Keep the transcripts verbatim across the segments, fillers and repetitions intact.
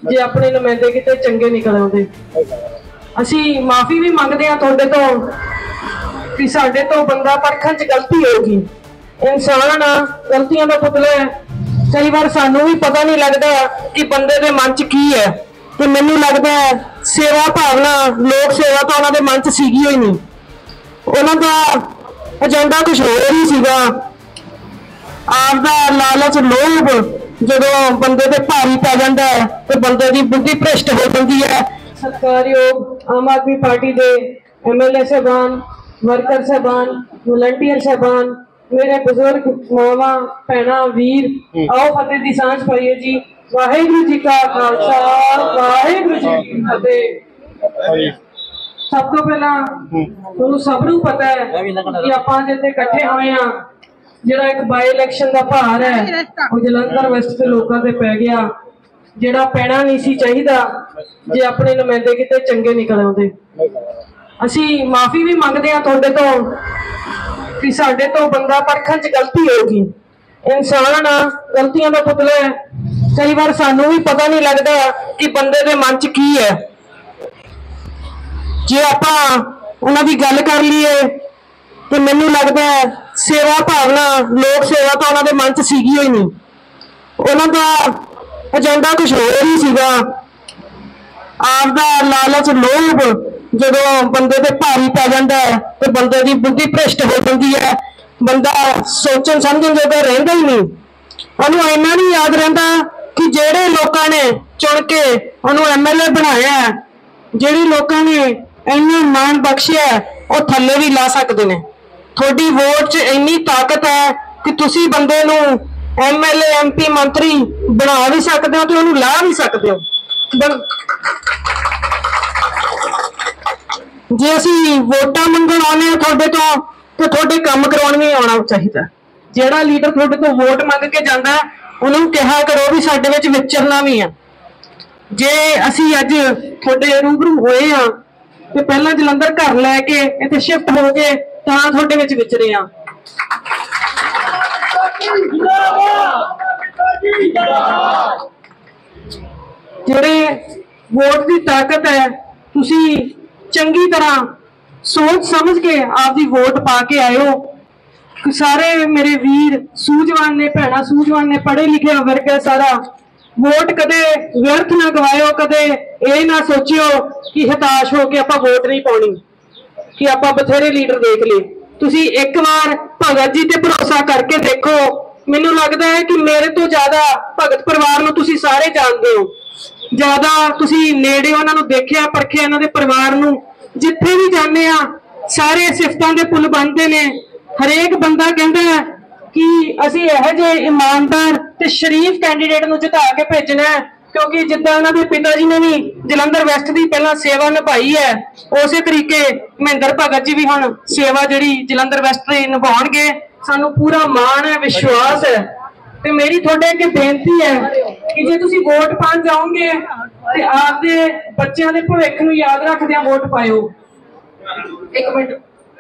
जे अपने नुमाइंदे किते चंगे निकल आउंदे। असीं माफ़ी भी मंगदे हां तुहाडे तों कि साडे तो बंदा परखण च गलती होगी। इंसान गलतियां दा पुतला है। कई बार सानू भी पता नहीं लगता कि बंदे दे मन च की है। ते मैनू लगदा है सेवा भावना लोक सेवा तो उन्हां दे मन च सीगी होई नहीं। उन्हां दा एजेंडा कुछ होर ही सीगा। आपदा लालच लोभ जदों बंदे ते भारी पै जांदा है तो बंदे दी बुद्धि भ्रष्ट हो जाती है। सत्कारयोग आम आदमी पार्टी के एम एल ए साहबान, वर्कर साहबान, वलंटियर साहबान, मेरे बुजुर्ग मावा भैणा वीर, आओ फतेह दी सांझ पाइए जी। वाहिगुरू जी का खालसा वाहिगुरू जी की फतेह। सब तो पहला तुहानू सब नू पता है कि आपां जिथे इकट्ठे होए हां, जिहड़ा एक बाई इलैक्शन का भार है वो जलंधर वैस्ट के लोगों ते पै गया, जिहड़ा पैना नहीं सी चाहिदा जे अपने नुमाइंदे किते चंगे निकल आउंदे। असीं माफ़ी भी मंगदे हां तुहाडे तों कि साडे तो बंदा परखण च गलती होगी। इंसान गलतियां दा पुतला है। कई बार सानू भी पता नहीं लगता कि बंदे दे मन च की है। जे आपां उन्हां दी गल कर लीए तो मैनू लगता है सेवा भावना लोक सेवा तो उन्हां दे मन च सीगी होई नहीं। उन्हां दा एजेंडा कुछ होर ही सीगा। आपदा लालच लोभ जदों बंदे ते भारी पै जांदा है तो बंदे दी बुद्धि भ्रष्ट हो जाती है। बंदा सोचण समझण जोगा रहिंदा ही नहीं। उन्होंने इन्ना नहीं याद रहिंदा कि जेड़े लोगों ने चुन के उन्होंने एम एल ए बनाया है, जेड़ी लोगों ने इन्ना मान बख्शिया है, वो थल्ले भी ला सकते हैं। थोड़ी वोट च इन्नी ताकत है कि तुसी बंदे नू M L A M P मंत्री बना भी सकते हो तो उन्होंने ला भी सकते हो। जे असीं वोटां मंगण आउने तुहाडे तो तो तुहाडे काम करवाउण भी आउणा चाहीदा। जिहड़ा लीडर तुहाडे तो वोट मंग के जांदा उन्होंने कहा करो भी साडे विच विचरना भी है। जे असीं अज तुहाडे रूबरू होए हां ते पहलां जलंधर घर लैके इत्थे शिफ्ट हो गए तां तुहाडे विच विचरे हां। जिहड़े वोट की ताकत है तुसी चंगी तरह सोच समझ के आपकी वोट पा के आयो। सारे मेरे वीर सूझवान ने, भैणा सूझवान ने, पढ़े लिखे वर्ग है सारा। वोट कदे व्यर्थ ना गवायो, कदे ये ना सोचियो कि हताश हो के आपां वोट नहीं पाउणी कि आपां बथेरे लीडर देख ले। तुसी एक बार भगत जी ते भरोसा करके देखो। मैनू लगता है कि मेरे तो ज्यादा भगत परिवार नूं तुसी सारे जानते हो, ज्यादा तुसी नेड़े उन्हां नूं देखिया परखिया। इन्हां दे परिवार नूं जिथे भी जाने आ सारे सिफतां दे पुल बनते ने। हरेक बंदा कहता है कि असीं इहो जे ईमानदार ते शरीफ कैंडीडेट नूं जिता के भेजना है, क्योंकि जिद्दां उन्हां दे पिता जी ने भी जलंधर वैस्ट की पहला सेवा निभाई है, उस तरीके महेंद्र भगत जी भी हुण सेवा जिहड़ी जलंधर वैस्ट दी निभाउणगे। सानूं पूरा मान है, विश्वास है। ते मेरी तुहाडे अगे बेनती है कि जे तुसीं वोट पाउण जाओगे ते आपदे बच्चों के भविख नूं याद रखदिआं वोट पाओ। एक मिनट,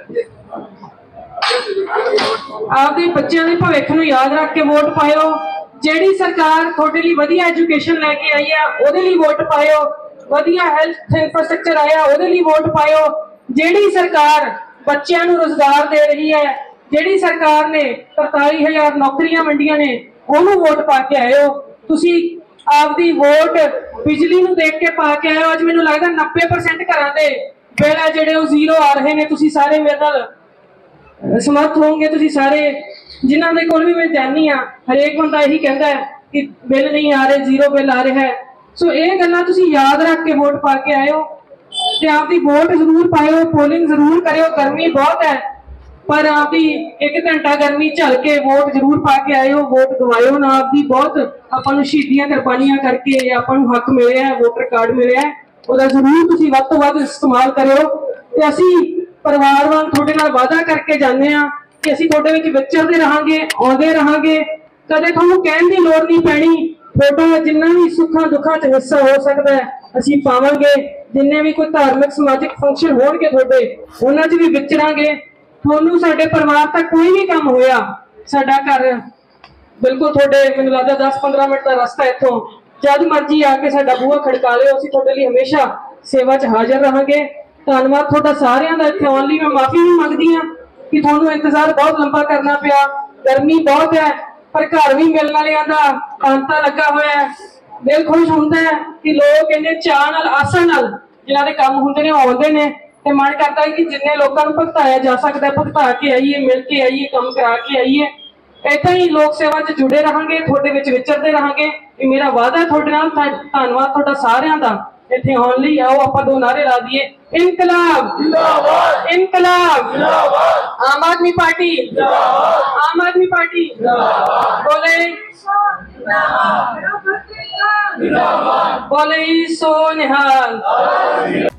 आपदे बच्चों के भविख नूं याद रख के वोट पाओ। जिहड़ी सरकार तुहाडे लई वधिया एजुकेशन लैके आई है उहदे लई वोट पाओ। वधिया हेल्थ इंफ्रास्ट्रक्चर आया उहदे लई वोट पाओ। जिहड़ी सरकार बच्चों नूं रोजगार दे रही है, जिहड़ी सरकार ने तरताली हजार नौकरियां वंडियां ने, उहनूं वोट पा के आयो। तुसी आपदी वोट बिजली नूं देख के पा के आयो। अज मैनूं लगदा नब्बे परसेंट घरां दे बिल है जिहड़े ओह जीरो आ रहे ने। तुसी सारे मेरे नाल समर्थ होंगे। तुसी सारे जिन्हां दे कोल भी मैं जानी हाँ, हरेक बंदा यही कहता है कि बिल नहीं आ रहे, जीरो बिल आ रहा है। सो ये गल्लां तुसी याद रख के वोट पा के आयो ते आपदी वोट जरूर पाओ। पोलिंग जरूर करो। गर्मी बहुत है पर आपकी एक घंटा गर्मी झल के वोट जरूर पा के आयो। वोट गवायो ना। आपकी बहुत आपां शहीदियां कुर्बानियां करके आपां हक मिले है, वोटर कार्ड मिले है, वह जरूर तुसीं वध तों वध इस्तेमाल करो। ते असीं परिवार वांग तुहाडे नाल वादा करके जाने आ कि असीं तुहाडे विच विचरदे रहांगे, आउंदे रहांगे। कदे तुहानूं कहण दी लोड़ नहीं पैणी। तुहाडा जिन्ना भी सुखां दुखां च हिस्सा हो सकदा है असीं पावांगे। जिन्ने भी कोई धार्मिक समाजिक फंक्शन होणगे तुहाडे उन्हां च भी विचरांगे। तुहानूं साडे परिवार तक कोई भी काम होया, साडा घर बिल्कुल तुहाडे मैनूं लगदा दस पंद्रह मिनट का रास्ता इत्थों जद मर्जी आके साडा बूहा खड़का लिओ, असीं तुहाडे लई हमेशा सेवा च हाज़र रहांगे। धन्नवाद तुहाडा सारिआं दा। इत्थे आउण लई मैं माफी भी मंगदी हां कि तुहानूं इंतजार बहुत लंबा करना पिया। गर्मी बहुत है पर घर भी मिलण वालिआं दा तांता लगा होया है। दिल खुश हुंदा है कि लोग इन्ने चाਅ नाल आसां नाल जिन्हां दे काम हुंदे ने आउंदे ने ते मन करदा है कि जिन्ने लोकां नूं भगताया जा सकदा है भगता के आईए, मिल के आईए, काम करा के आईए। इदां ही लोक सेवा च जुड़े रहांगे, तुहाडे विच विचरदे रहांगे। ये मेरा वादा है तुहाडे नाल। धन्नवाद तुहाडा सारिआं दा इत्थे आउण लई। आओ आपां दो नारे ला दईए, इनकलाब जिंदाबाद, इनकलाब जिंदाबाद, आम आदमी पार्टी जिंदाबाद, आम आदमी पार्टी जिंदाबाद, बोले जिंदाबाद, बोले सो निहाल।